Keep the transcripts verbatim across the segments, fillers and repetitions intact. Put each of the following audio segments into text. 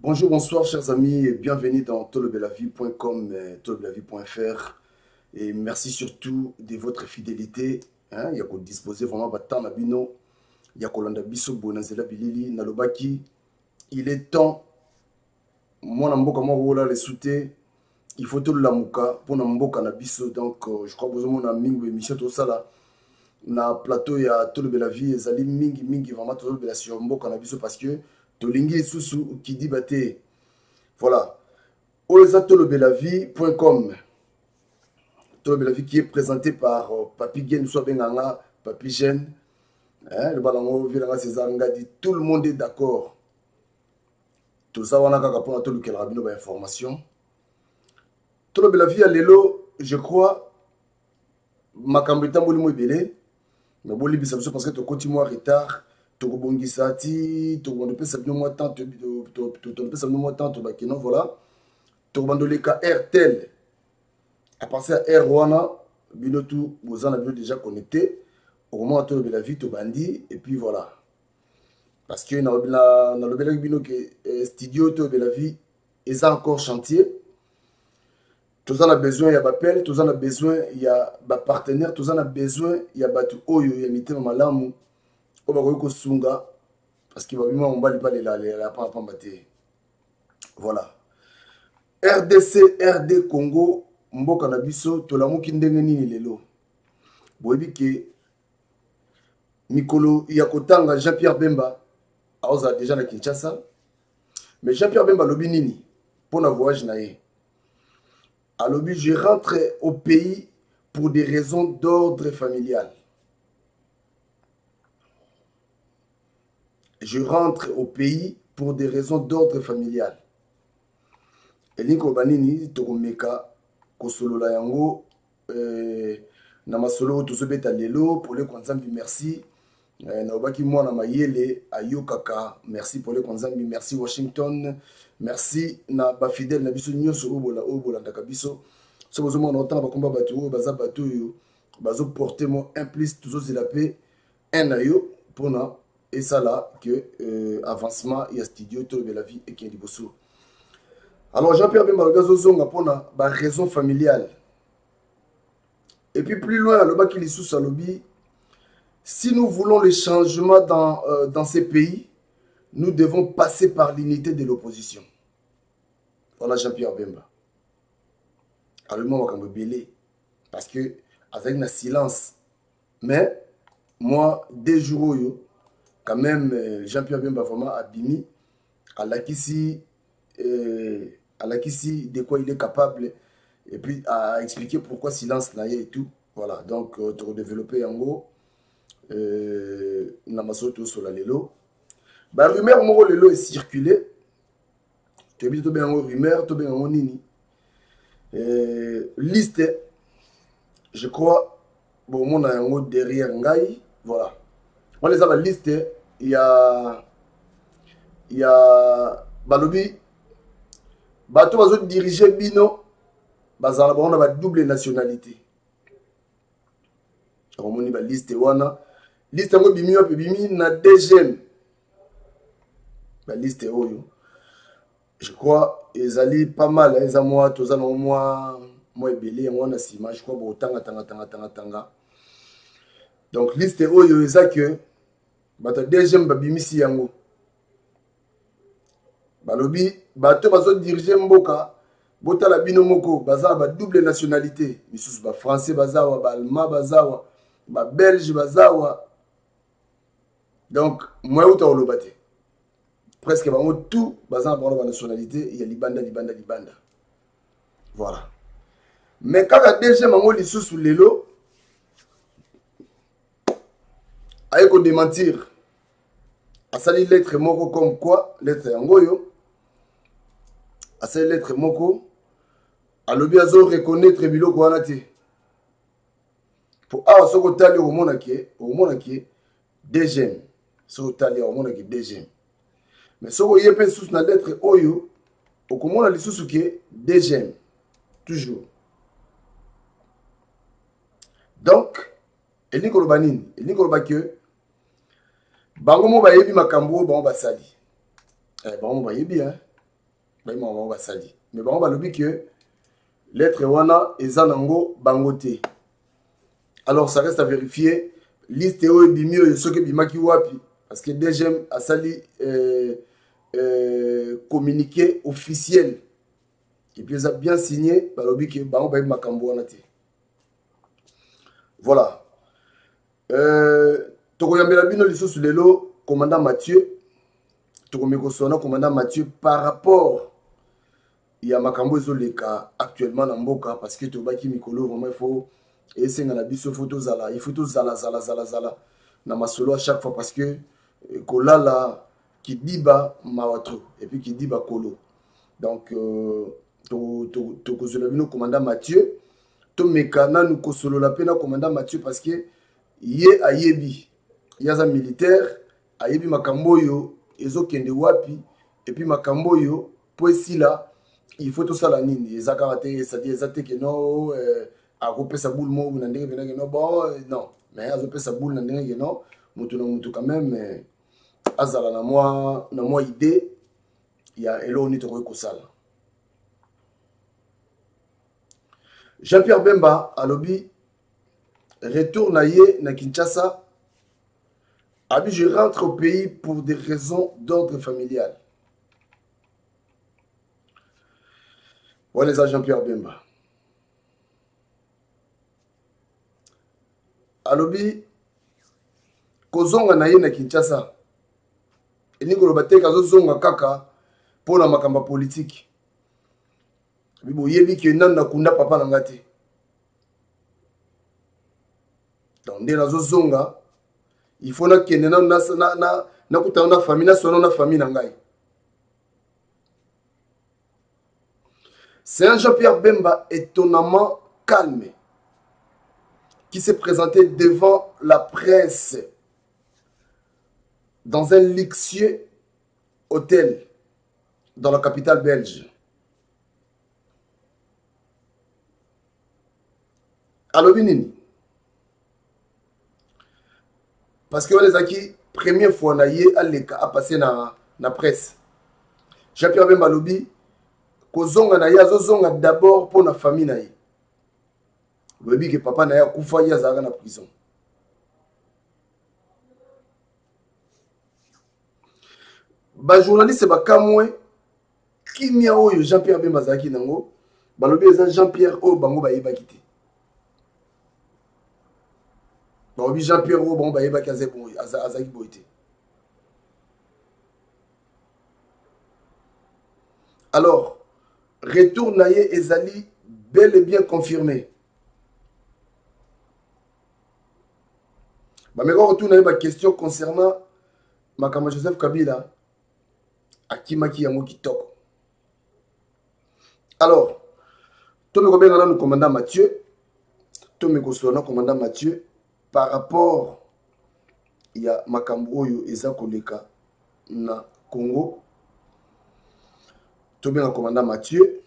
Bonjour, bonsoir chers amis et bienvenue dans tolobelavie point com, tolobelavie point f r et merci surtout de votre fidélité. Hein, il y a qu'on disposer vraiment de temps nabino, il y a qu'on landa biso bonazela bilili nalobaki. Il est temps, moi namboka moi rola les souté, il faut tout l'amuka pour namboka na biso donc euh, je crois besoin mon mingi émission tout ça là na plateau ya tolobelavie ezali mingi mingi vraiment tolobela sur mboka na biso parce que tolingi susu qui dit baté. Voilà. Oza tolobelavie point com. Tolobelavie qui est présenté par euh, Papi Gen soit Benganga, Papi Gen. Hein, le balango Vilanga César Ngadi, tout le monde est d'accord. Tout ça on a qu'à pour tout le quel rabino ba information. Tolobelavie à lelo, je crois makambeta mboli mo belé. Mais boli bisabiso parce que to continue en retard. Tokobongisa ti tokobandopesa bino mwa temps topesa bino mwa temps tobakeno voilà tokobandoleka airtel à partir ya air wana bino tu boza na bino déjà connecté okomona tolobelavie tobandi et puis voilà parce que nalobelaki bino ke studio tolobelavie eza encore chantier toza na besoin ya bapel toza na besoin ya bapartenaire toza na besoin ya bato oyo ya mitema malamu sunga parce qu'il va bien on va pas les la pas voilà R D C R D Congo mboka na biso tolamuki ndenge nini lelo boyebi ke mikolo ya kotanga Jean-Pierre Bemba aoza déjà na Kinshasa mais Jean-Pierre Bemba lobi nini pour na voyage na ye alobi je rentre au pays pour des raisons d'ordre familial. Je rentre au pays pour des raisons d'ordre familial. Et Linko Banini, Tokomeka, Kosolola Yango, Namasolo, Tosobeta Lelo, pour les Kwanzambi, merci. Naobaki Mwana Mayele, Ayokaka, merci pour les Kwanzambi, merci Washington, merci na Bafidel, Nabiso Nyoso, Obola, Obola, Dakabiso. Ce que vous avez combat Batou, Baza Batou, Bazo porter mon implice, tous aux paix, un ayo, pour na. Et ça là, que euh, avancement, il y a studio, tolobelavie et qui est dibosso. Alors Jean-Pierre Bemba, le gaz aux pour la raison familiale. Et puis plus loin, le bas qui est sous Salobi, si nous voulons le changement dans, euh, dans ces pays, nous devons passer par l'unité de l'opposition. Voilà Jean-Pierre Bemba. Alors moi, je vais me parce que avec le silence, mais moi, des jours, quand même, Jean-Pierre Bemba vraiment abimi, à l'acquis de quoi il est capable, et puis à expliquer pourquoi silence n'a et tout. Voilà, donc, euh, tu développer en gros, euh, Namasoto sur la lelo. Bah, rumeur, mon lelo est circulé. Tu as vu, tu as bien rumeur, tu as bien nini. Liste, je crois, bon, mon a un derrière Ngaï, voilà. On les a la liste. Il y a il y a Balobi bato bazo diriger bino bazala ba on a double nationalité on a ba liste wana liste ngo bimi wa bimi na deuxième ba liste oyo je crois ezali pas mal les amois tous en moi moi belé moi na sima je crois bo tanga tanga tanga tanga tanga donc liste oyo eza que bata deuxième babimisi yango balobi bato bazo diriger mboka botala bino moko baza ba double nationalité misusu ba français bazawa ba allemand bazawa ba belge bazawa donc moi uta olobate presque bango tout baza ba ba nationalité il y a libanda libanda libanda voilà mais quand la deuxième mango lisusu lelo aïe qu'on démentir à sali lettre moko comme quoi lettre yangoyo à sali lettre moko à lobi azo reconnaître biloko wana te pour awa soko tali au mona ke au mona ke deuxième soko tali au mona ke deuxième mais soko yepe sous na lettre oyo okomona lisusu ke deuxième toujours donc elingi koloba nini elingi koloba ke bango mo bayebi makambo bango basali eh bango bayebi hein bayima bango basali mais bango balobi que lettre wana eza nango bango te. Alors ça reste à vérifier liste oyo ebimi oyo soki ebimaki wapi parce que D G M asali euh, euh, communiqué officiel et puis eza bien signé balobi que bango bayebi makambo wana te. Voilà. Euh, tokoyambela bino lisusu lelo commandant Mathieu tokomekosona commandant Mathieu par rapport ya makambo ezoleka actuellement na mboka parce que tobaki mikolo vraiment il faut esenga na biso faut tozala il faut tozala zala zala zala na masolo à chaque fois parce que kolala kidiba mawatro et puis kidiba kolo donc euh, tokozela bino commandant Mathieu tomeka nanu kosolola mpe na commandant Mathieu parce que ye ayebi ye aza militaire ayebi makambo oyo ezokende wapi et puis makambo oyo po esila il faut tosala nini eza kaka te c'est-à-dire eza te keno akopesa boule mo na ndenge mpena keno bon non mais azopesa boule na ndenge keno moto na moto quand même azala na mwa na mwa idée ya eloko nini tokoki kosala. Jean-Pierre Bemba alobi retour na ye na Kinshasa abi je rentre au pays pour des raisons d'ordre familial. Voilà les Jean-Pierre Bemba alobi kozonga na ye na Kinshasa elingi koloba te azozonga kaka mpona makambo politique bibo yebi ke nani nakunda papa na nga te donc nde nazozonga il faut nakende nakutana na famille nasona na famille na ngai. C'est un Jean-Pierre Bemba étonnamment calme qui s'est présenté devant la presse dans un luxueux hôtel dans la capitale belge. Alobi nini? Parce que les acquis, première fois na ye aleka a passé na na presse. Jean-Pierre Bemba alobi kozonga na ye azozonga d'abord pour la famille na ye. Lobi que papa na ye akufa ye azalaka na prison. Ba journaliste bakamwe kimia oyo Jean-Pierre Bemba azalaki nango balobi eza Jean-Pierre oyo bango bayebaki te. Balobi Jean-Pierre oyo bango bayebaki azalaki boye te. Alors retour na ye ezali bel et bien confirmé. Bah mais quand retour na ye ba question concernant Makama Joseph Kabila akimaki yango kitoko. Alors Tomé Kobengana nous commandant Mathieu, Tomé Kosona commandant Mathieu par rapport il y a makambo oyo eza koleka na Congo. Tomé na commandant Mathieu,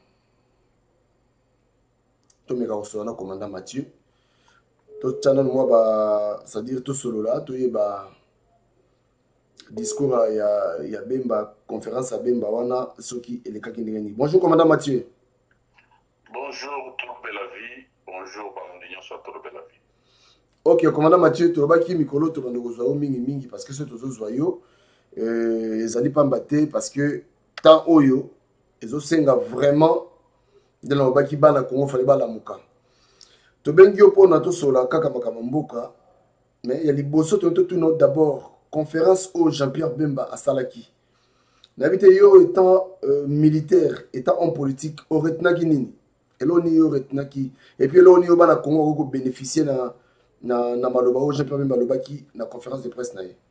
Tomé Kosona commandant Mathieu. Tout channel moi ba c'est-à-dire tout solo là, tout ba discours à ya ya Bemba conférence à Bemba wana soki eleka kindengeni. Bonjour commandant Mathieu. Bonjour Tolo Bella Vie. Bonjour Bandinyo soit Tolo Bella Vie. OK commandant Mathieu to baki mikolo to bando kozwa mingi mingi parce que ce to zozwa yo euh ezali pambaté parce que tant oyo ezo senga vraiment de la baki bana Congo fallait bala muka. To bengi yo pona to sola kaka makama mboka mais il y a liboso to to tout d'abord conférence au Jean-Pierre Bemba à Salaki. N'habite yo étant euh, militaire, étant homme politique, au retenaki nini. Et là on y au retenaki. Et puis là on y au bana Congo ko bénéficier na na na maloba au Jean-Pierre Bemba lobaki na conférence de presse na ye.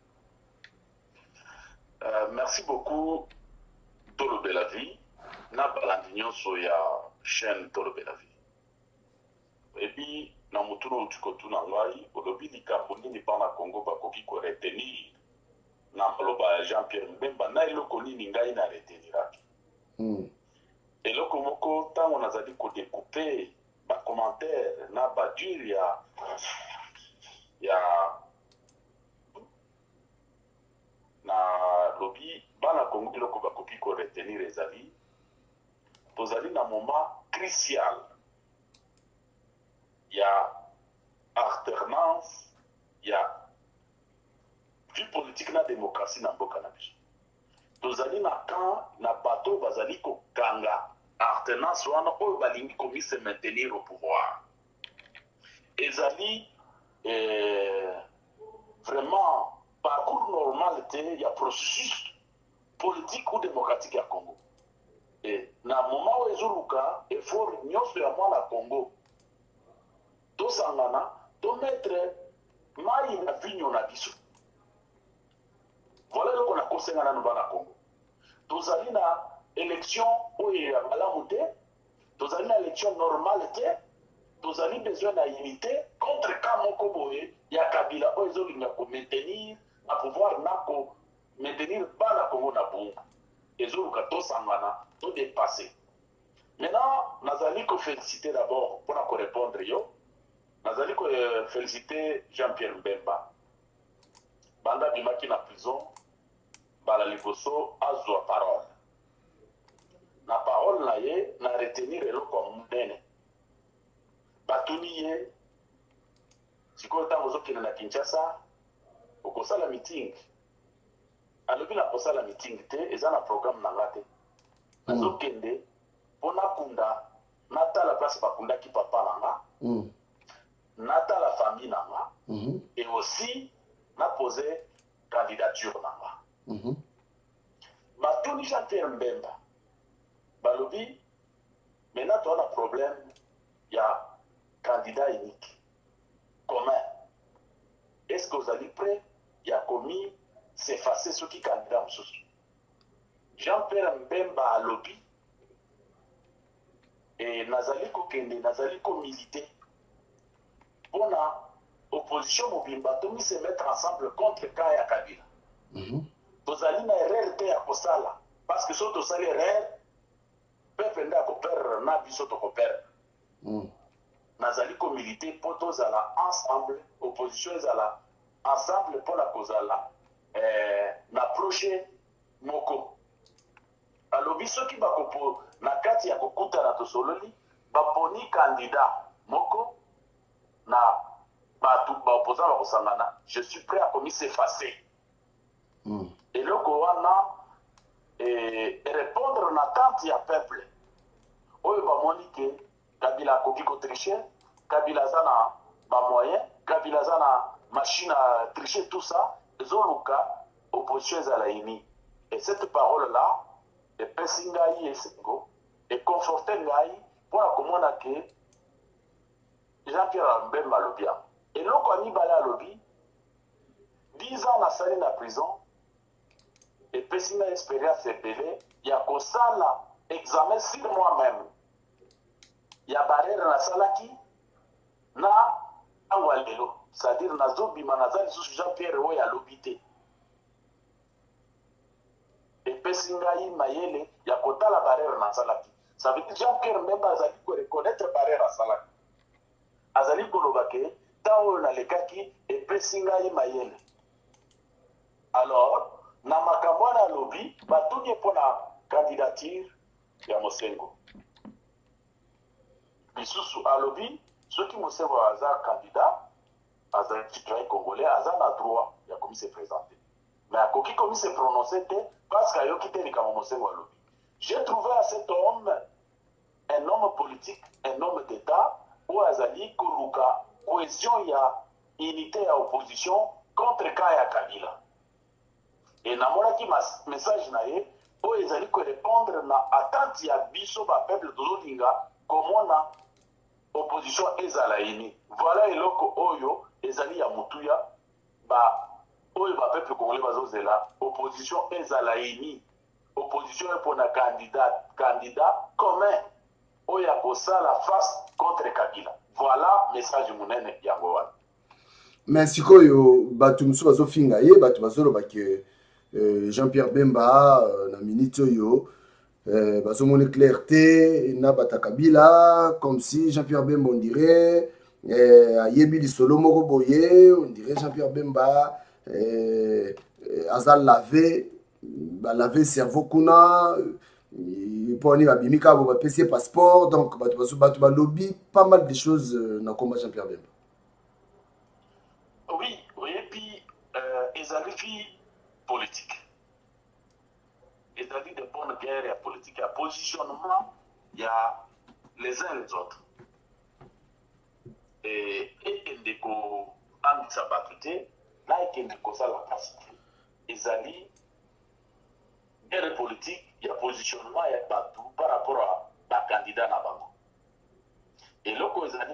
Euh, merci beaucoup Tolo Bella Vie. Na balandinyo so ya chaîne Tolo Bella Vie. Et puis na mutuno utikotu na ngai olobi likambo nini pa na Congo bakoki ko retenir na maloba Jean-Pierre Bemba na eloko nini ngai na reteniraki. Mm. Eloko moko tango nazali ko découper ba commentaire na ba dire ya ya na lobi bana Congo eloko bakoki ko retenir ezali tozali na moment crucial ya alternance ya vie politique na démocratie na mboka na biso. Tozali na camp na bato bazali kokanga alternance wana oyo balingi komi se maintenir au pouvoir. Ezali eh, vraiment parcours normal te ya processus politique ou démocratique ya Congo. Et na moment où ezoluka effort nyonso ya mwana Congo tosangana to mettre mai na vinyo na biso. Voilà ce qu'on a conseillé à nous dans la Congo. Nous avons une élection où il y a malamu, nous avons une élection normale, nous avons besoin d'unité contre Kamoko Boye, il y a Kabila, où ils ont maintenir, à pouvoir maintenir pas la Congo na Bongo. Ils ont tout sangana, tout dépassé. Maintenant, nous allons féliciter d'abord pour nous répondre. Nous allons féliciter Jean-Pierre Mbemba. Banda Bimaki na prison. Bala liboso azwa parole. Na parole na ye na retenir eloko munene. Batuni ye sikoyo ntango ozokende na Kinshasa okosala meeting. Alobi na kosala meeting te eza na programme na nga te. Nazokende mpona kunda natala place bakundaki papa na nga. Mm. Natala famille na nga. Mm-hmm. Et aussi na poser candidature na nga. Mm-hmm. Batuni Jean-Pierre Mbemba balobi maintenant tu as un problème, il y a candidat unique commun. Est-ce que vous allez prêt? Il y a commis s'effacer ceux qui candidats Jean-Pierre Mbemba a lobby et Nazali Kokende, Nazali ko militer pour la opposition Mobimba Tomi se mettre ensemble contre Kaya Kabila. Mm-hmm. Tozali na erreur te ya kosala parce que so tosali erreur peuple nda ko perdre na biso to ko perdre. Mm. Nazali ko militer pour tozala ensemble, opposition ezala ensemble pour la kozala eh, na projet moko. Alobi soki bakopo na kati ya kokuta na tosololi baponi candidat moko na batu ba opposant ba kosangana, je suis prêt à commis s'effacer. Mm. Et le Kowana et répondre à l'attente du peuple. Oyo ba monike Kabila koki ko tricher, Kabila zana ba moyen, Kabila zana machine à tricher tout ça, ezoluka opposition za la ini. Et cette parole là est pesingai et sengo et conforter ngai pour la komona ke Jean-Pierre Mbemba lobia. Et le Koani bala lobby dix ans na sali na prison. Et pesina expérience épelée, il y a comme ça là, examen sur moi-même. Il y a barrière na salaki, na awalelo, c'est-à-dire na zobi manazali sous Jean-Pierre Oya lobité. Et pesina yi mayele, il y a kota la barrière na salaki. Ça veut dire Jean-Pierre même azali ko reconnaître barrière na salaki. Azali ko lobake, tawo na lekaki et pesina yi mayele. Alors, na makambo na lobby batuni pona candidature ya Mosengo bisusu a lobby soki Mosengo aza candidat aza citoyen congolais aza na droit ya komi se présenter mais akoki komi se prononcer te parce que ayoki te likama Mosengo a lobby. J'ai trouvé à cet homme un homme politique, un homme d'état où azali koluka cohésion ya unité ya opposition contre Kaya Kabila. Et namonaki message na ye po ezali ko répondre na attente ya biso ba peuple tozolinga comment na opposition ezala ini. Voilà eloko oyo ezali ya mutuya ba oyo ba peuple congolais bazozela opposition ezala ini. Opposition pour na candidat candidat commun oyo akosala face contre Kabila. Voilà message munene yango wana. Mais sikoyo batu musu bazofinga ye batu bazoloba ke Euh, Jean-Pierre Bemba euh, na minute yo euh, bazomone clarté na bata Kabila comme si Jean-Pierre Bemba on dirait euh, ayebi li solo moko boye on dirait Jean-Pierre Bemba euh, azal lavé ba lavé cerveau kuna Pour aller à Bimika, on va passer passeport, donc tu vas lobby pas mal de choses dans le combat Jean-Pierre Bemba. Oui, oui, et puis euh, ils arrivent politique. Ils arrivent de bonne guerre, il y a politique, il y a positionnement, il y a les uns et les autres. Et Ndeko Ami Sabatute, là, il y a la capacité. Ils arrivent guerre politique, il y a positionnement, il y a partout par rapport à la candidat Nabango. Et là,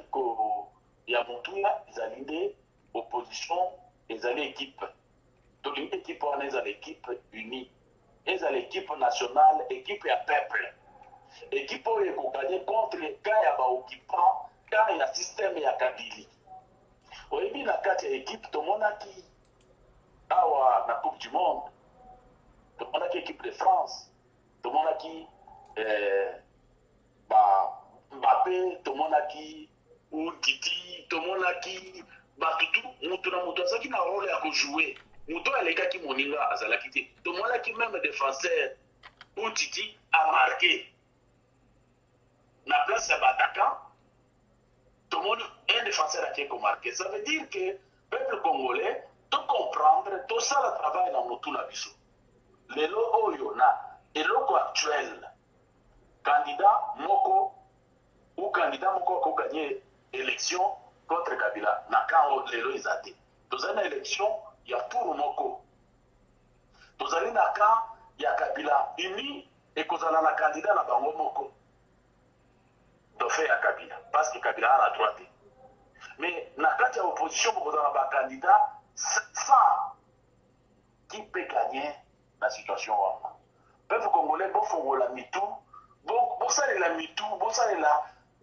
il y a mon tour là, ils allaient opposition, ils allaient équipe. Donc, une équipe, on est à l'équipe unie. Ils à l'équipe nationale, équipe à peuple. Équipe où ils ont gagné contre les cas, il y a occupant, quand il y a système, il y a Kabili. Au début, il y a quatre équipes, tout le monde a qui a la Coupe du Monde. Tout le monde a qui équipe de France. Tout le monde a qui euh, bah, Mbappé, tout le monde a qui ou Titi, tout le monde a qui Batutu, Moutou na Moutou, ça qui n'a rôle à jouer. Moutou a les gars qui moninga à Zalakité. Tout le monde a qui même défenseur ou Titi a marqué. La place c'est attaquant. Tout le monde un défenseur qui a marqué. Ça veut dire que le peuple congolais doit comprendre tout ça le travail dans Moutou na Bissou. Les logos Yona et le logo actuel, candidat Moko ou candidat Moko qui a gagné l'élection contre Kabila, n'a qu'un les lois ils dans une élection, il y a tout Moko. Dans une élection, il y a Kabila uni et qu'on a la candidat na Bango Moko. Donc fait à Kabila, parce que Kabila a la droite. Mais dans la opposition, vous avez un candidat sans qui peut gagner la situation. Le peuple congolais, bon, faut la mitou, bon, bon, ça, la mitou, bon, ça, la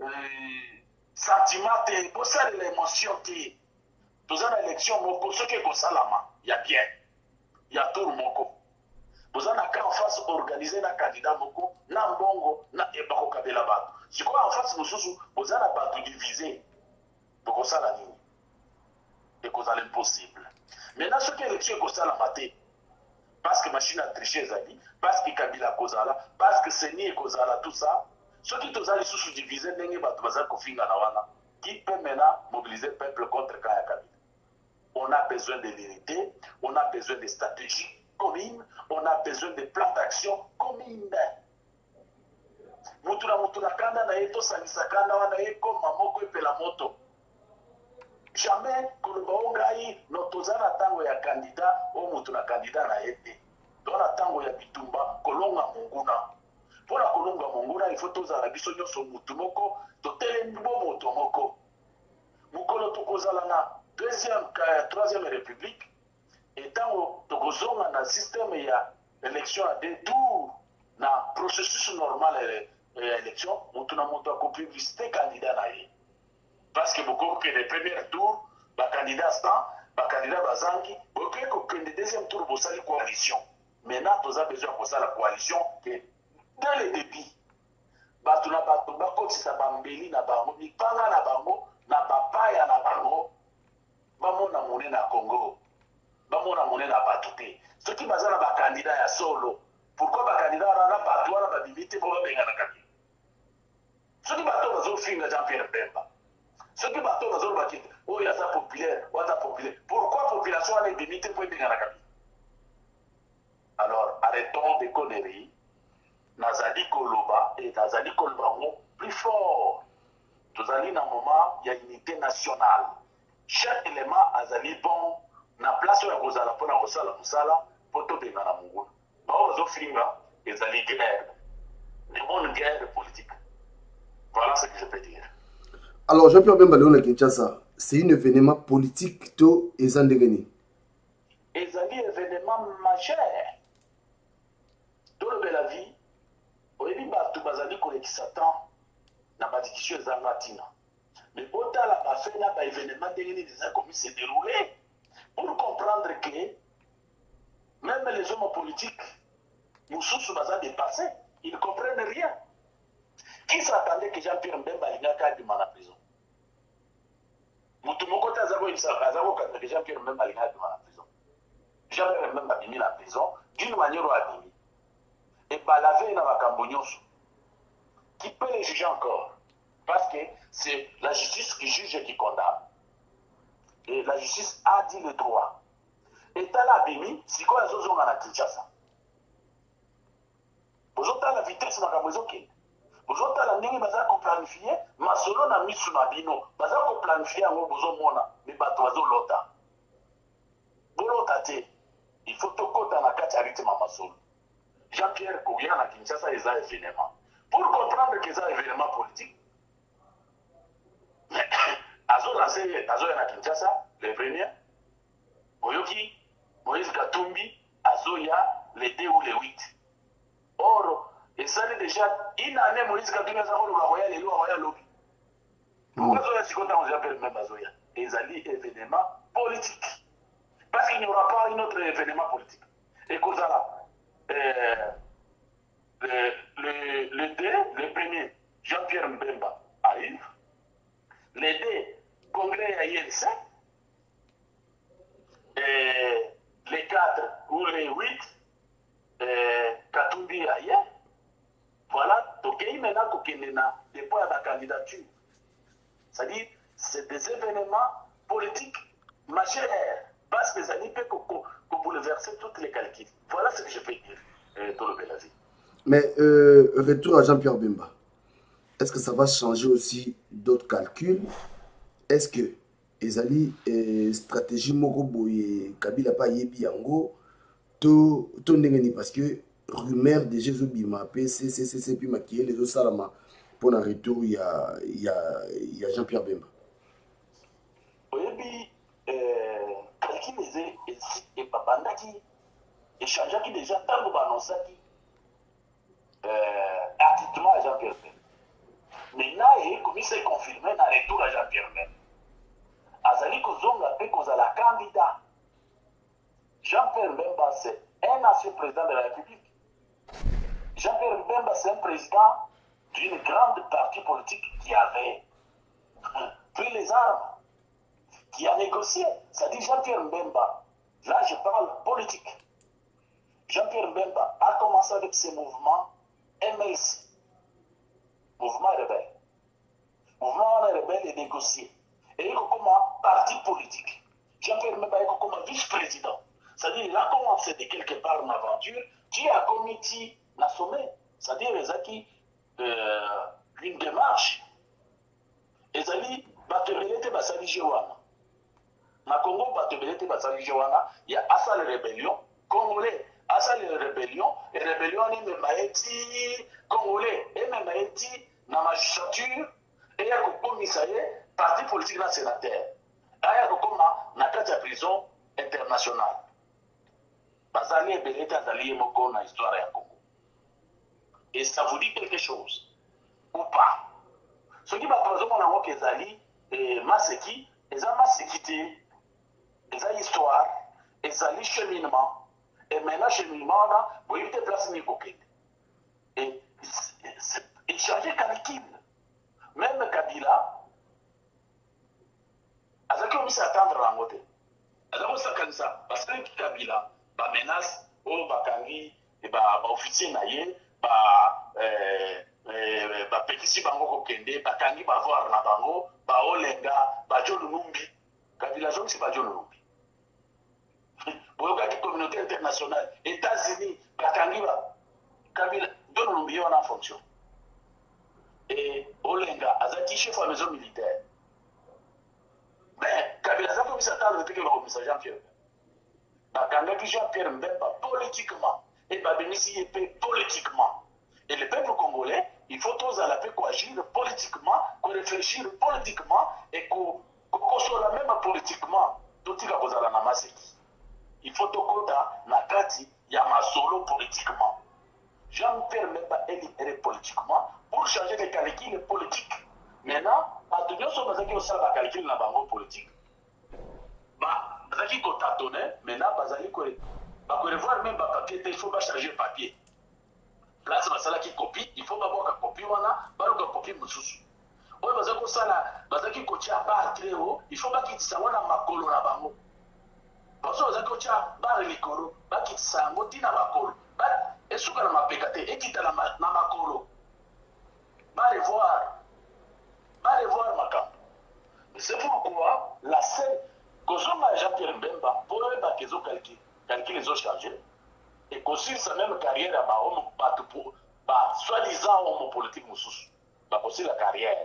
sentiment, bon, ça, l'émotion, dans une élection, moko, ce qui est comme ça, il y a bien, il y a tout le moko. Vous avez un en face organisé un candidat moko, na mbongo, na ebako kabela bato. Si quoi en face, vous avez un bateau divisé, pour ça, la ligne. Et que ça l'impossible. Maintenant, ce qui est élection, c'est ça, la maté. Parce que machine a triché, Zali, parce que Kabila Kozala, parce que Seni Kozala, tout ça, ceux qui sont allés sous-divisés, qui peut maintenant mobiliser le peuple contre Kaya Kabila. On a besoin de l'unité, on a besoin de stratégies communes, on a besoin de plans d'action communes. Mutuna mutuna kanda na yeto sanisa kanda wana yeko mamoko epela moto. Jamais Kulubaongai notozana tango ya candidat au mutuna candidat na yete. Dona tango ya bitumba kolonga munguna. Pona kolonga munguna il faut tozala biso nyoso mutu moko totele mbo moto moko. Mukolo tokozala na deuxième troisième république et tango tokozonga na système ya élection à deux tours na processus normal ya élection mutuna moto ko publicité candidat na ye. Parce que beaucoup que les premiers tours, les candidats sont, les candidats Bazangi, beaucoup que les deuxième tour, vous savez la coalition. Maintenant, vous avez besoin de la coalition que dès le début, batuna batuna comme si ça bambeli na bango, ni panga na bango, na papaya na bango, bamo na mone na Congo, bamo na mone na Batouté. Ce qui bazana ba candidat ya solo. Pourquoi ba candidat na batwa na ba limite pour ba benga na kaki. Ce qui bato bazo finga Jean-Pierre Bemba. Ce qui bateau dans le bâtiment, oh, il y a ça populaire, oh, ça populaire. Pourquoi la population a des limites pour venir à la cabine? Alors, arrêtons des conneries. Nazali Koloba et Nazali Koloba plus fort. Nazali, dans un moment, il y a une unité nationale. Chaque élément, Azali bon, na place où il y a Kozala, pour la Kozala, Kozala, pour tout bien dans la Mougoula. Bah, aux Finga, et Zali guerre. Des bonnes guerres politiques. Voilà ce que je peux dire. Alors, Jean-Pierre Bemba Léon à Kinshasa, c'est un événement politique to Ezandegeni. Et c'est un événement majeur. Dans le la vie, on dit que tout bazali qui s'attend dans la discussion Zangatina. Mais autant la bafé n'a pas événement d'Egeni déjà comme s'est déroulé pour comprendre que même les hommes politiques, nous sommes dépassés, ils ne comprennent rien. Qui s'attendait que Jean-Pierre Bemba Lingaka du mal à prison? Moutoumoko Tazako, il s'attendait que Jean-Pierre Bemba Lingaka du mal à prison. Jean-Pierre Bemba a mis la prison d'une manière ou à demi. et balaver dans la cambognoso. Qui peut les juger encore? Parce que c'est la justice qui juge et qui condamne. Et la justice a dit le droit. Et t'as la bimi, si quoi les autres ont à Kinshasa. Vous avez la vitesse dans la cambognoso. Vous avez la ligne baza ko planifier, ma solo na misu na bino, baza ko planifier ngo bozo mona, mais batoazo lota. Bolota te, il faut to kota na kati arite mama solo. Jean-Pierre Kouya na Kinshasa les a événements. Pour comprendre que ça événement politique, azo lancé azo na Kinshasa les premiers, Oyoki, Moïse Katumbi, azo ya les deux ou les huit. Or et ça est déjà une année Moïse Katumbi a zako le royal et le royal lobby. Pourquoi ça c'est quand on appelle même azoya? Les alliés événements politiques. Parce qu'il n'y aura pas un autre événement politique. Et comme ça, euh, le, le, le D, le premier, Jean-Pierre Mbemba arrive. Le D, Congrès à I N C. Et les quatre ou les huit, euh, Katumbi ailleurs. Voilà, donc il maintenant Kokenena, depuis la candidature. C'est-à-dire, c'est des événements politiques majeurs. Parce que ça n'y peut que bouleverser toutes les calculs. Voilà ce que je peux dire, euh, Tolo Belavi. Mais euh, retour à Jean-Pierre Bemba. Est-ce que ça va changer aussi d'autres calculs? Est-ce que Ezali euh, stratégie moko boye Kabila pa yebi yango to to ndengeni parce que rumeur de Jésus bima P C C C C puis maquiller les autres salama pour un retour il y a il y a il y a Jean-Pierre Bemba. Oyebi euh calcul les et babanda qui échange qui déjà tango annoncer qui euh activement à Jean-Pierre Bemba. Maintenant il commence à confirmer dans retour à Jean-Pierre Bemba. Azali Kozonga pe kozala candidat. Jean-Pierre Bemba c'est un ancien président de la République. Jean-Pierre Bemba c'est un président d'une grande partie politique qui avait pris les armes, qui a négocié. Ça dit Jean-Pierre Bemba. Là je parle politique. Jean-Pierre Bemba a commencé avec ses mouvements M L C. Mouvement rebelle. Mouvement rebelle et négocié. Et il a comme parti politique. Jean-Pierre Bemba est comme vice-président. C'est-à-dire qu'il a commencé de quelque part une aventure qui a commis la sommet. C'est-à-dire qu'il a euh, une démarche. Et ça dit, Batebelete Basali Jewana. Na Congo, Batebelete Basali Jewana, il y a Assal Rébellion, Congolais, Assal Rébellion, et Rébellion est même Maïti, Congolais, et même Maïti, na magistrature, et il y a un commissariat. Parti politique dans le sénateur. Aya kokoma na kati ya prison internationale. Bazali ebelete azali moko na histoire ya Congo. Et ça vous dit quelque chose ou pas? Ce qui va poser mon amour qu'ezali maseki, ezali masekité, ezali histoire, ezali cheminement. Et maintenant cheminement là, vous évitez place ni kokende. Et échanger calcul. Même Kabila azaki omi s'attendre à l'angote. Azaki omi ça parce que Kabila ba menace o bakangi e ba officier na ye ba euh euh ba petisi bango ko kende bakangi ba voir na bango ba olenga ba John Numbi. Kabila jongi si ba John Numbi. Boyo ka communauté internationale, États-Unis, bakangi ba Kabila John Numbi on en fonction. Et olenga azaki chef de la maison militaire. Mais Kabila ça peut s'attendre que le commissaire Jean-Pierre. Bakanga qui Jean-Pierre Mbemba politiquement et Babinisi épée politiquement. Et le peuple congolais, il faut tous à la paix agir politiquement, qu'on réfléchir politiquement et qu'on soit la même politiquement. Tout il a besoin de maseki. Il faut tout kota na kati ya masolo politiquement. Jean-Pierre Mbemba est libéré politiquement pour changer les calculs politiques. Maintenant, à tout le monde, bazaki osala ba calcul na bango politique. Ba bazaki ko tâtonner, maintenant bazali ko ba ko revoir même ba papier, il faut pas changer papier. Place basala ki copie, il faut ba boka copie wana, ba ko copie mususu. Oyo bazaki osala, bazaki ko tia bar très haut, il faut ba kitisa wana makolo na bango. Baso bazaki ko tia bar likolo, ba kitisa ngo tina makolo. Ba et ce qu'on a pécaté, et qui t'a na makolo. Va revoir, va revoir ma camp. C'est pourquoi la scène, quand on a Jean-Pierre Mbemba, pour eux, qu'ils ont calculé, calculé, ils ont changé, et qu'aussi sa même carrière, bah, soi-disant homme politique, bah, aussi la carrière.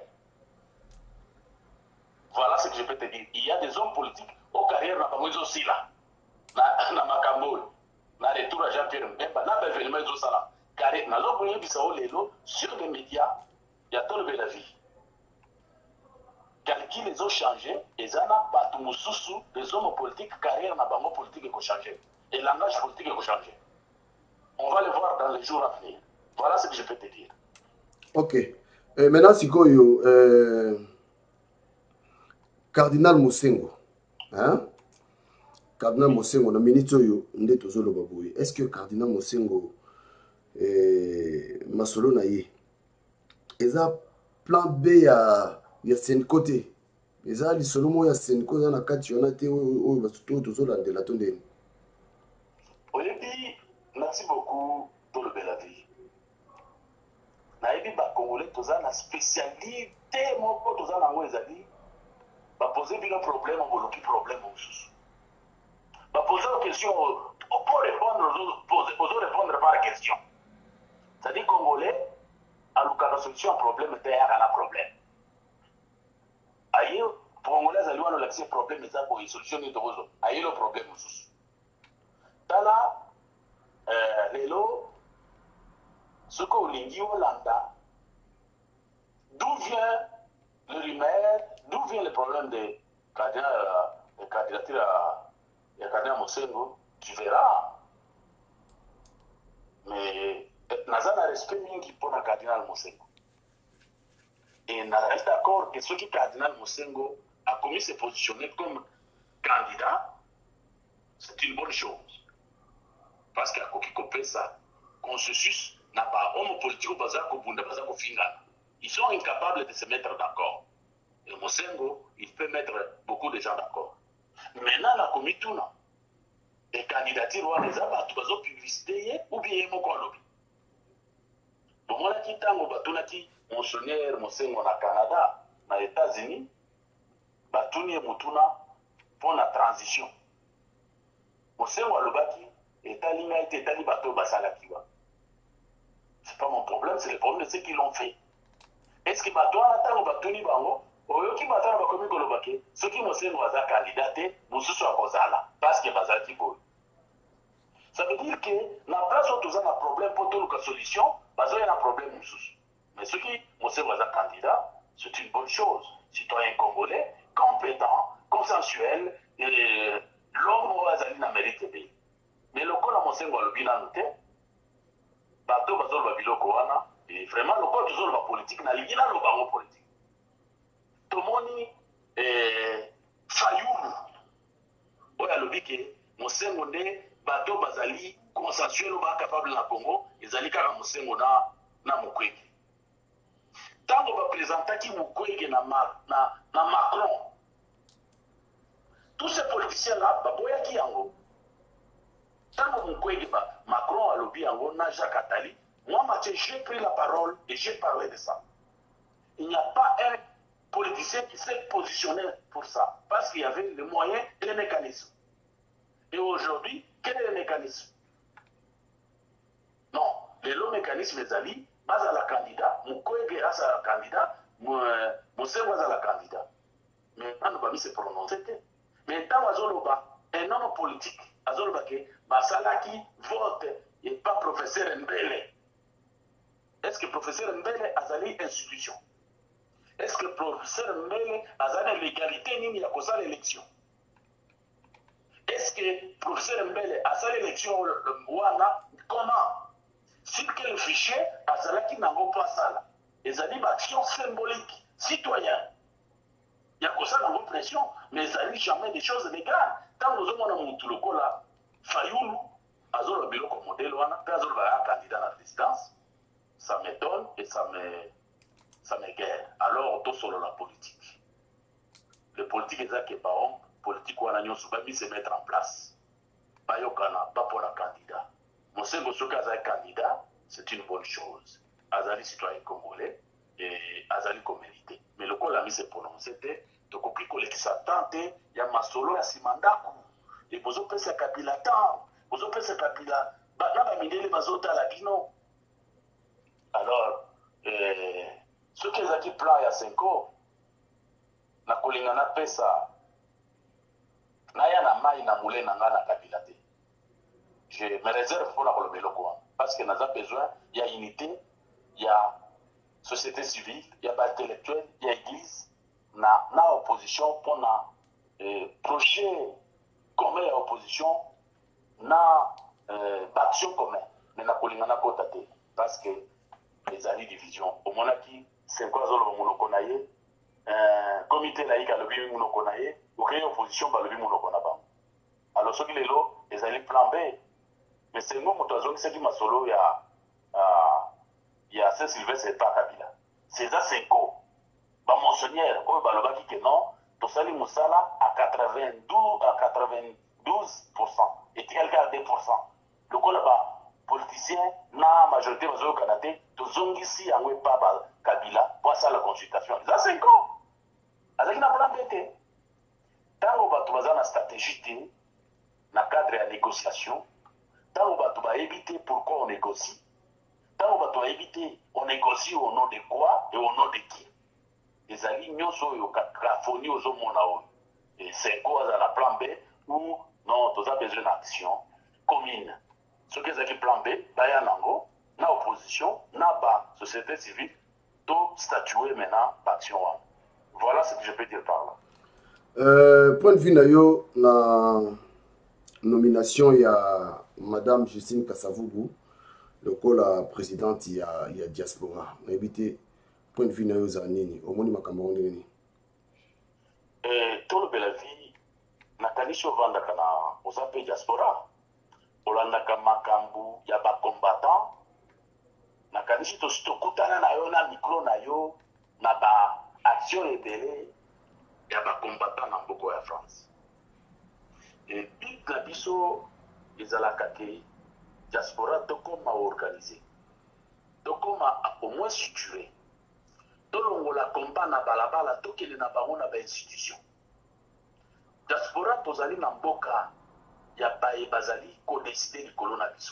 Voilà ce que je peux te dire. Il y a des hommes politiques aux carrières, n'a pas aussi là. Na Makambo, na retour à Jean-Pierre Mbemba, na événement ils ont ça là. Car na l'objet bisao lelo sur les médias, il y a tout le la vie. Calculs les ont changé, et ça n'a pas tout sous les hommes politiques, carrière n'a pas politique qui a changé. Et langage politique qui a changé. On va le voir dans les jours à venir. Voilà ce que je peux te dire. Ok. Et maintenant, c'est quoi, euh, Cardinal Mosengo, hein? Cardinal Mosengo, na minute yo nde tozolo baboye. Est-ce que Cardinal Mosengo eh, masolo na ye eza plan B ya ya Senko te? Eza lisolo mo ya Senko za na kati yona te oyo basuto tozolandela to ndeni? Oyebi, merci beaucoup pour le bel avis. Nayebi ba Congolais toza na spécialité moko toza na ngo ezali ba poser bien problème on boloki problème mosusu. Va poser une question pour répondre, poser, poser répondre par question. C'est-à-dire Congolais, à l'occasion solution un problème, derrière un problème. Ailleurs, Congolais, à l'ouest, l'accès problème, mais ça pour y solutionner de réseau. Ailleurs, le problème aussi. Dans là, les lots, ce qu'on dit au Landa, d'où vient le rumeur, d'où vient le problème des candidatures à il y a Cardinal Mosengo, tu verras. Mais Nazan a respect mingi pour le Cardinal Mosengo. Et on reste d'accord que ce qui Cardinal Mosengo a commis se positionner comme candidat, c'est une bonne chose. Parce qu'à Kokikopé, ça, consensus n'a pas homme politique au bazar Kobunda bazar Kofingana. Ils sont incapables de se mettre d'accord. Et Mosengo, il peut mettre beaucoup de gens d'accord. Maintenant, la commis tout, non. Les candidatures, on les a, bah, tu vas publicité, ou bien, mon lobby. Bon, on a dit, tango, bah, tu as dit, mon sonnière, mon sengo, na Canada, na États-Unis, bah, tu n'es moutuna pour la transition. Mon sengo, le baki, et talina, et tali, bateau, basala, kiwa. C'est pas mon problème, c'est le problème de ceux qui l'ont fait. Est-ce que, bah, toi, on a bah, tu n'es bango, oyoki batana bakomi kolobake soki Mosengo aza candidat te mosusu akozala parce que bazalaki boye. Ça veut dire que na place où toza na problème pour toluka solution bazoya na problème mosusu. Mais soki Mosengo aza candidat, c'est une bonne chose. Citoyen congolais, compétent, consensuel, et l'homme azali na mérite be. Mais lokola Mosengo alobi nanu te bato bazoloba biloko wana et vraiment lokola tozoloba politique nalingi naloba ngo politique. Tomoni eh, Fayoulou oyo alobi ke Mosengo nde bato bazali consensuel ba capable na Congo ezali kaka Mosengo na na Mukwege. Tango ba présentaki Mukwege na, na, na Macron, tous ces politiciens là baboyaki yango. Tango Mukwege ba Macron alobi yango na Jacques Attali, moi Mathieu j'ai pris la parole et j'ai parlé de ça. Il n'y a pas un politicien qui s'est positionné pour ça, parce qu'il y avait les moyens et les mécanismes. Et aujourd'hui, quel est le mécanisme? Non, les lots mécanismes, les alliés, bas à la candidat, Mukwege à la candidat, Mosengo à la candidat. Mais on ne va pas se prononcer. Mais tant que un homme politique, Azoloba que Basalaki vote et pas professeur Mbele. Est-ce que professeur Mbele a une institution? Est-ce que le professeur Mbele a une légalité ni à cause de l'élection? Est-ce que le professeur Mbele a une élection comment? Sur quel fichier a qui n'a pas ça? Les animations symboliques, citoyens. Il y a cause de pression, mais ça n'a jamais des choses de grandes. Quand nous avons un tout là, Fayoulou, Azol Bilo comme modèle, Azol va candidat à la présidence, ça m'étonne et ça me. Ça me guère. Alors, tout sur la politique. Le politique est ça qui est pas politique ou à se mettre en place. Pas yokana, pas pour la candidat. Mosengo Soka Azali candidat, c'est une bonne chose. Azali citoyen congolais et Azali communauté. Mais le col a mis se prononcer, de copie collective s'attente, il y a Masolo, il y a Simandaku, et Bozo Pesa Kabila Tan, Bozo Pesa Kabila, là, va m'aider Bazota la Bino. Alors, euh, ce qui est plan il y a cinq ans, na kolingana pesa, na ya na mai na moulé na ngana Kabila te. Je me réserve pour la relever le coin. Parce que nous avons besoin, il y a unité, il y a société civile, il y a intellectuel, il y a église, il y a opposition pour un projet commun à opposition, il y a action commune. Mais nous avons besoin de parce que les années division. Au moment où c'est quoi le monoconaye, comité laïque a le but monoconaye, ou qu'il y a opposition, le but monoconaye. Alors, ce qui est là, les années plan B. Mais c'est moi qui c'est qui m'a solo il y a il y a Saint-Sylvestre et pas Kabila. C'est ça cinq ans. Bah monseigneur, oh bah le bas qui que non, tout ça les moussala à quatre-vingt-douze à quatre-vingt-douze pour cent et quelqu'un à deux pour cent. Le coup là-bas, politicien, na majorité aux autres Canada, tout zongi si en ouais pas bah Kabila pour ça la consultation. Ça cinq ans. Avec na plan B. Tant on va trouver une stratégie na cadre de négociation. Tant on va éviter pourquoi on négocie. Tant on va éviter, on négocie au nom de quoi et au nom de qui. Les alignons sont au cafoni aux hommes monaos. Et c'est quoi dans la plan B où non, tu as besoin d'action commune. Ce qui est plan B, il y a un na opposition, na ba société civile, tout statuer maintenant d'action. Voilà ce que je peux dire par là. Euh, point de vue nayo na nomination, il y a Madame Justine Kassavubu, le col la présidente, il y a, il y a diaspora. On a évité point de vue nayo zanini. Au moins, Makambo Ndeni. Tout le bel vie, Nakanisho Vandakana, on s'appelle diaspora. Olandaka Makambu, il y a pas combattant. Nakanishi to stokutana na yo na micro na yo, na ba action ebele, il y a pas combattant na mboko ya France. Et puis, la biso, les alakake, diaspora, de comment organiser, de comment au moins structurer. De l'on la combat na balabala, to qu'il na bango na ba institution. Diaspora, tozali na mboka, ya bae bazali, ko décider ni kolona biso.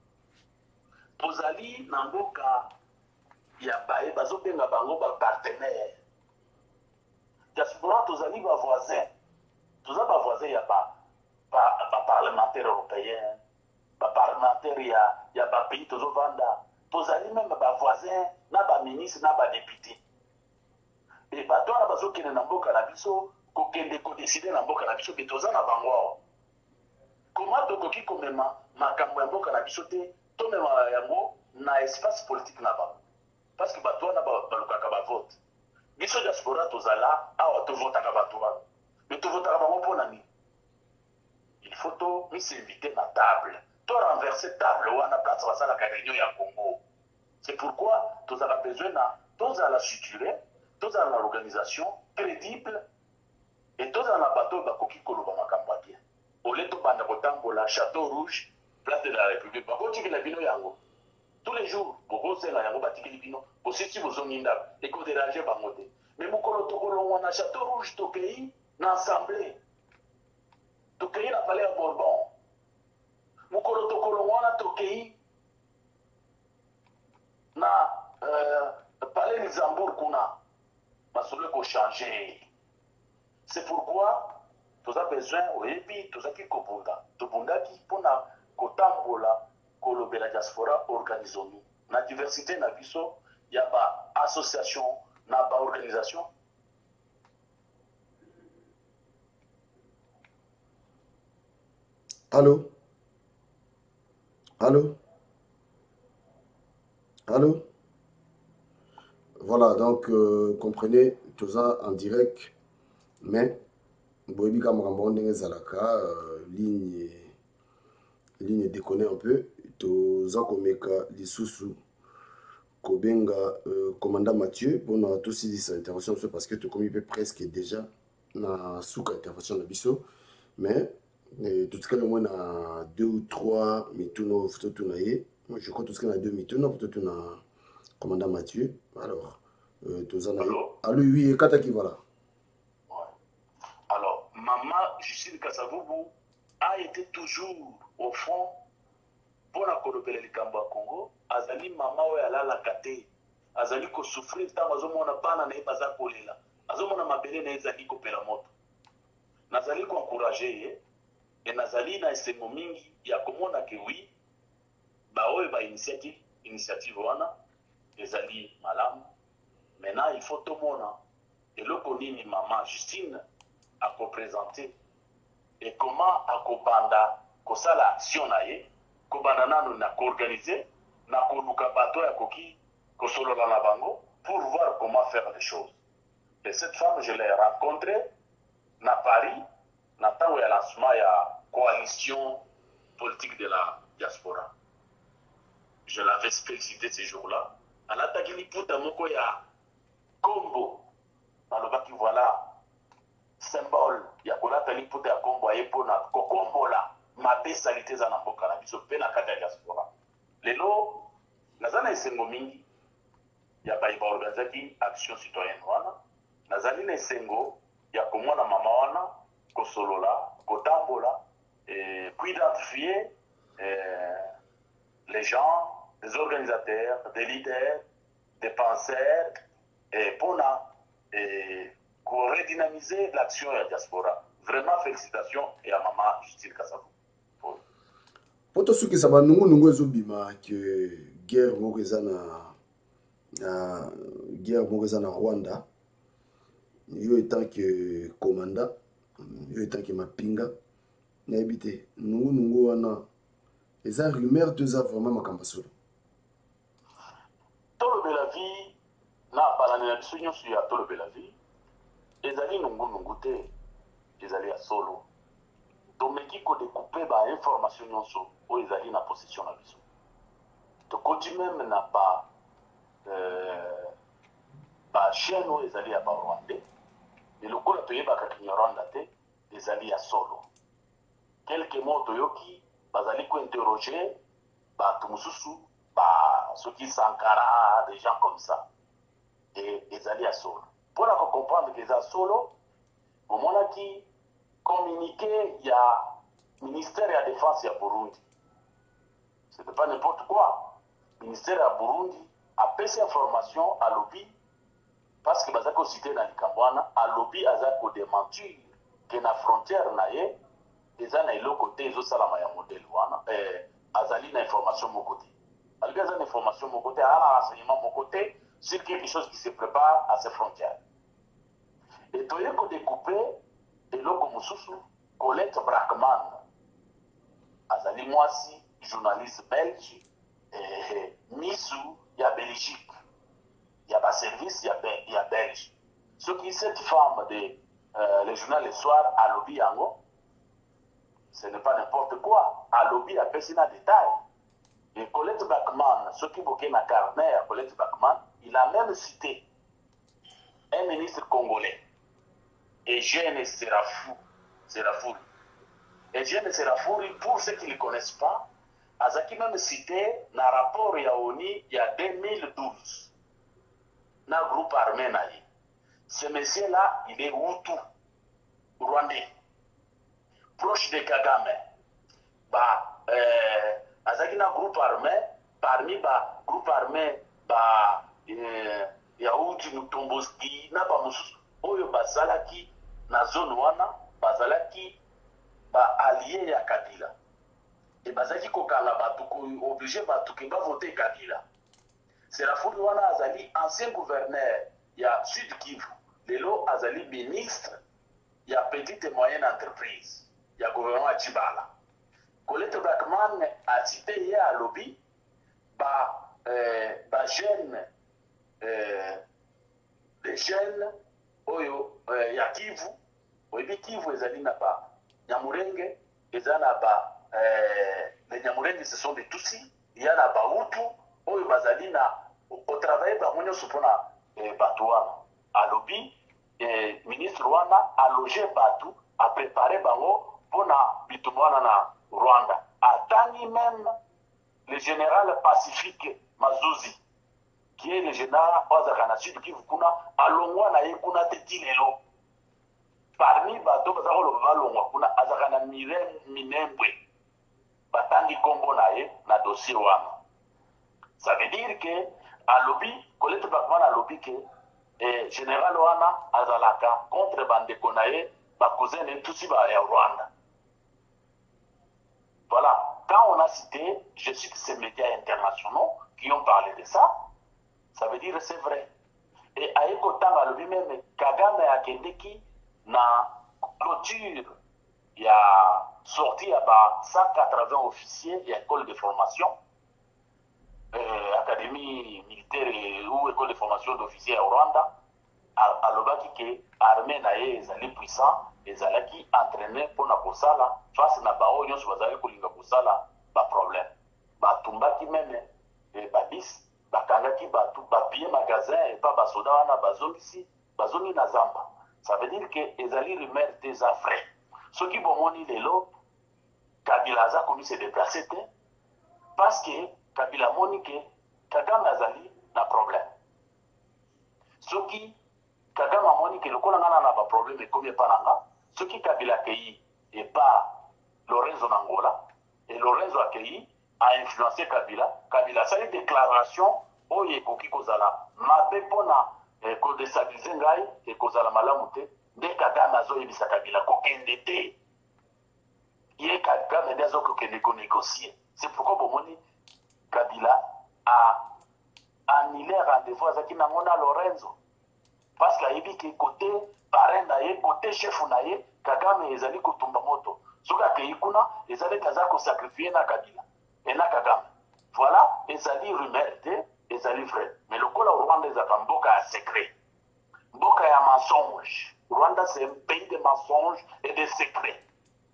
Tozali na mboka, ya bae bazo benga bango ba partenaire. Diaspora, tozali ba voisin. Tozali ba voisin ya ba ba parlementaire européen, ba parlementaire ya ya ba pays tozo vanda, tozali même ba voisin, na ba ministre, na ba député. Et ba toi na bazo kene na mboka na biso, ko kende ko décider na mboka na biso ke toza na bango. Comment tokoki komema makambo ya mboka na biso te, to mema yango na espace politique na ba. Parce que ba toi na ba balukaka ba vote. Biso diaspora tozala awa to vote ka ba toi. Mais to vote ka ba mo pona ni. Il faut tout s'inviter à la table. Tout renverser table ou à la place de la réunion à Congo. C'est pourquoi nous avons besoin de tous à la structurer, tous à l'organisation crédible et tous à la bateau de Koki Kolobama Kampatia. Au lieu de Bandakotambola, Château Rouge, place de la République. Tous les jours, vous avez un bâti qui vino, vous avez un zoninda, et vous dérangez par moté. Mais vous avez un Château Rouge, au pays, dans l'Assemblée. Tokei na palais à Bourbon. Mukolo tokolo wana tokei na euh, palais Luxembourg kuna. Masolo ko changer. C'est pourquoi tu as besoin oyebi tu as ki kopunda. Tobunda ki pona kotambola kolobela diaspora organisonu. Na diversité na biso ya ba association na ba organisation. Allô? Allô? Allô? Voilà, donc, euh, comprenez, tout ça en direct, mais, Boebi Kamrambo Ndengezalaka, euh, ligne, ligne déconne un peu, tout ça comme Lissoussou, Kobenga, euh, commandant Mathieu, pour nous tous dit sa intervention, parce que tu commis presque déjà, na souk intervention de Bisso, mais, tout ce qu'il y a deux ou trois mituno tournaye. Moi je crois tout ce qu'il y a deux mituno tout na commandant Mathieu. Alors euh, tout ça Allô? Allô oui et kata qui voilà. Ouais. Alors maman Justine Kasavubu a été toujours au fond pour la kolobela likambo ya Congo. Azali mama oyo alalaka te, azali kosouffrir ntango azomona bana na ye baza kolela, azomona mabele na ye ezali kopela moto. Nazali koencourage ye e nazali na esengo mingi ya komona ke wi baoyo ba initiative initiative wana ezali malamu. Maintenant il faut tomona eloko nini mama Justine akopresente et comment akobanda kosala action na ye kobanda nano na koorganize na koluka bato ya koki kosolola na bango pour voir comment faire les choses. Et cette femme, je l'ai rencontrée na Paris, na tango ya lancement ya coalition politique de la diaspora. Je l'avais félicité ces jours-là. Alataki liputa moko ya kombo. Alobaki voilà symbole ya kolata liputa ya kombo aye pona kokombola mabe salite za na mboka na biso pe na kati ya diaspora. Lelo nazana esengo mingi ya bai ba organizaki action citoyenne wana. Nazali na esengo ya komona mama wana kosolola, kotambola et puis d'identifier euh, les gens, des organisateurs, des leaders, des penseurs et pona et pour redynamiser l'action de la diaspora. Vraiment félicitations et à maman Justine Kasavubu. Poto suki ça va nungu nungu ezobima que guerre moko eza na na guerre moko eza na Rwanda. Yo étant que commandant, yo étant que mapinga na habité nungu nungu wana eza rumeur de ça vraiment makamba solo. Tolo de la vie na balani na biso nyonso ya tolo de la vie ezali nungu nungu te ezali ya solo. Tomeki ko découper ba information nyonso o ezali na possession na biso. Tokoti même na ba euh, ba chaîne o ezali ya ba Rwandais. Et le coup de ba Rwanda te ezali ya solo. Quelques mots toyoki bazali ko interroger ba tumususu ba soki Sankara, des gens comme ça. Et ezali ya solo. Pour la comprendre que ça solo, au moment qui communiqué, il y a ministère de la Défense à Burundi. Ce n'est pas n'importe quoi. Le ministère de Burundi a fait ces informations à lobby parce que Bazako cité dans le Kambouana, à lobby Azako démentir que la frontière naie, les ans et côté ils ont salama ya modèle wana, Azali na information mon côté. Alors il y a une information mon côté, un renseignement mon côté sur quelque chose qui se prépare à ces frontières. Et tu as découpé et loko mususu Colette Brackman azali mwasi journaliste belge et misu ya Belgique ya ba service ya be, ya belge ce qui cette femme de euh, le journal le soir à lobby yango ce n'est pas n'importe quoi à lobby a persina détail et Colette Brackman ce qui boké na carnet Colette Brackman il a même cité un ministre congolais Eugène Serafou, Serafouri. Eugène Serafouri, pour ceux qui ne le connaissent pas, Azaki même cité dans le rapport Yaoni il y a deux mille douze, dans le groupe armé. Ce monsieur-là, il est Hutu, Rwandais, proche de Kagame. Bah, euh, Azaki dans le groupe armé, parmi le groupe armé, bah, euh, Yaoudi Mutomboski, Naba Moussou, Oyo Bazalaki, na zone wana bazalaki ba allié ya Kabila et bazaki kokanga batu ko obligé batu ke ba voter Kabila. C'est la foule wana azali ancien gouverneur ya Sud Kivu lelo azali ministre ya petite et moyenne entreprise ya gouvernement Chibala. Colette Brackman a cité hier à lobby ba euh, ba jeune euh, les jeunes oyo euh, ya Kivu oyebi Kivu ezali na ba Nyamurenge ezali na ba euh, les Nyamurenge ce sont des Tutsi il y a na ba Hutu oyo bazali na au travail ba monyo supona eh, batu wana alobi eh, ministre wana a logé batu a préparé bango pour na bitumwana na Rwanda. Atani même le général Pacifique Mazuzi, qui est le général Ozakana Sud Kivu kuna alongwa na ye kuna tetilelo. Parmi bato bazakolo balongwa kuna azakana mire minembwe. Batangi kombo na ye na dossier wana. Ça veut dire que à lobby, Colette Bakman a lobby que eh, général wana azalaka contre bande konaye ba cousin et tout si ba ya Rwanda. Voilà, quand on a cité, je cite ces médias internationaux qui ont parlé de ça, ça veut dire c'est vrai. Et à Ekotanga lui-même, Kagame a Kendeki na clôture, il y a sorti à cent quatre-vingts officiers, il y a école de formation, euh, académie militaire ou école de formation d'officiers à Rwanda, à l'obaki que l'armée naye est puissant, et zalaki entraîné pour na kosala face na bao nyonso bazali kolinga kosala ba problème ba tumbaki meme e badis bakangaki ba tout ba pied magasin et pas ba soda wana bazongisi bazongi na zamba. Ça veut dire que ezali rumeur des affaires ceux qui bomoni lelo Kabila za komi se déplacer te parce que Kabila moni que Kagame azali na problème ceux qui Kagame moni que le kolanga na ba problème et combien pas nanga. Ce qui Kabila accueilli et pas Lorenzo Nangola, et Lorenzo accueilli a influencé Kabila. Kabila, ça a une déclaration, oh, il y a Koki Kozala, ma bepona, ko déstabiliser ngai, et Kozala malamute, dès Kagame a zoé bisa Kabila, kokendete, il y a Kagame des autres qui négocier. C'est pourquoi Bomoni, Kabila a annulé rendez-vous à Zaki Nangona Lorenzo. Parce qu'il a dit que côté parrain naye, côté chef naye, Kagame ezali kotumba moto. Soka keikuna, ezali kaza ko sacrifier na Kabila. Et na Kagame. Voilà, ezali rumeur te, ezali vrai. Mais le coup là, Rwanda ezaka mboka à secret. Mboka ya mensonge. Rwanda c'est un pays de mensonges et de secrets.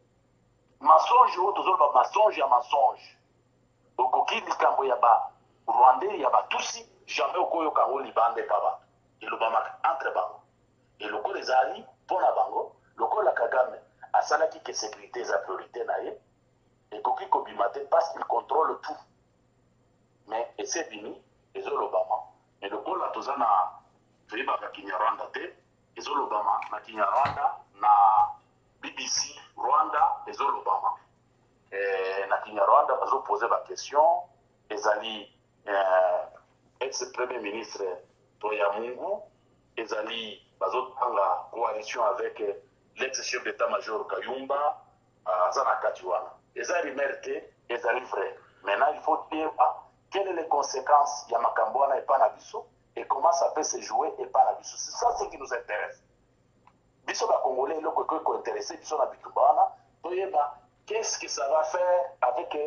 Mensonge ou toujours ba mensonge ya mensonge. Okoki likambo ya ba Rwandais ya ba tusi, jamais okoyo kango libande paba. Et le bama entre bango. Et le coup des alliés, pour la bango, le coup la Kagame, à Salaki que sécurité est la priorité naïe, et Koki Kobimate parce qu'il contrôle tout. Mais, et c'est bini, et c'est l'Obama. Et le coup la Tozana, fait ma Kinyarwanda te, et c'est l'Obama, na Kinyarwanda, na B B C, Rwanda, et c'est l'Obama. Et na Kinyarwanda, ils ont posé la question, les alliés, euh, ex-premier ministre Toya Mungu, les alliés, la coalition avec l'ex-chef d'état-major Kayumba, Zanakatiwana. Ils ont mérité, ils ont livré. Maintenant, il faut dire ah, quelles sont les conséquences de Makambouana et Panabiso et comment ça peut se jouer et Panabiso. C'est ça ce qui nous intéresse. Biso ba Congolais, le quoi qui intéressé, Biso na Bitumbana, qu'est-ce que ça va faire avec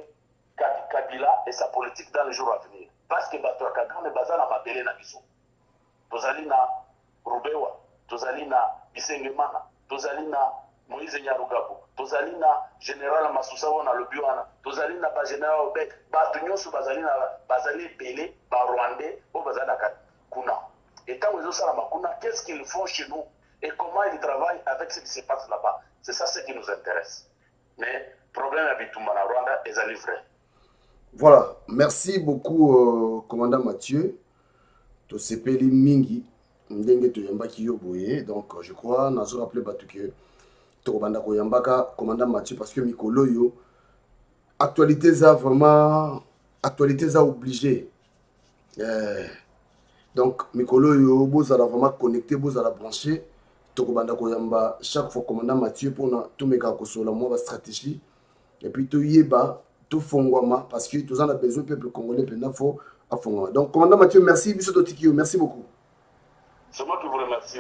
Kabila et sa politique dans les jours à venir? Parce que Bato Kagame est basé dans ma belle na Biso. Tozali na Rubewa, tozali na Bisengemana, tozali na Moïse Nyarugabo, tozali na Général Masusa wana lobi wana, tozali na ba Général Obek, ba tunyosu bazali na bazali belé, ba Rwandais, o bazali na kuna. Et quand ils ont ça là kuna, qu'est-ce qu'ils font chez nous et comment ils travaillent avec ce qui se passe là-bas? C'est ça ce qui nous intéresse. Mais problème à Bitumba na Rwanda est livré. Voilà, merci beaucoup euh, commandant Mathieu. To sepeli mingi ndenge to yambaki yo boye, donc je crois nazo rappeler batu que to banda ko yambaka commandant Mathieu parce que mikolo yo actualité ça vraiment actualité ça obligé euh, donc mikolo yo bozala vraiment connecté, bozala branché to banda ko yamba chaque fois commandant Mathieu pour na to meka ko sola moi ba stratégie et puis to yeba to fongwama parce que tous en a besoin peuple congolais pendant faut. Donc, commandant Mathieu, merci. Merci beaucoup. C'est moi qui vous remercie.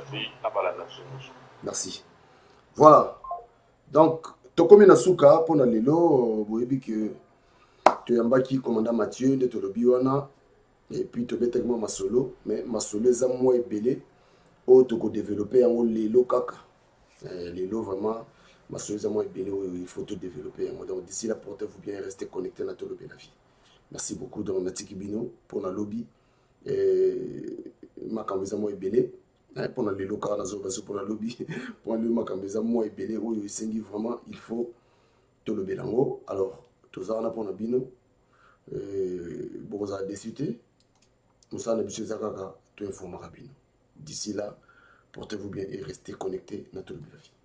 Merci. Voilà. Donc, Tokomi Nasuka, pour le lelo, vous avez que tu as un commandant Mathieu, de Tolobiwana, et puis tu as un ma solo, mais ma solo est moins belé, ou tu as développé un lelo kaka. Lelo vraiment, ma solo est moins belé, il faut tout développer. Donc, d'ici là, portez-vous bien et restez connectés à Tolo Belavi. Merci beaucoup dans Natiki Bino pour la lobby. Ma camisamo est belé. Pour les locaux, pour la lobby, pour les macambés, moi et Bélé, oui, c'est vraiment, il faut tout le bélango. Alors, tout ça, on a pour la bino, bon, vous avez décidé, nous avons besoin de tout informer. D'ici là, portez-vous bien et restez connectés dans tout le bélavi.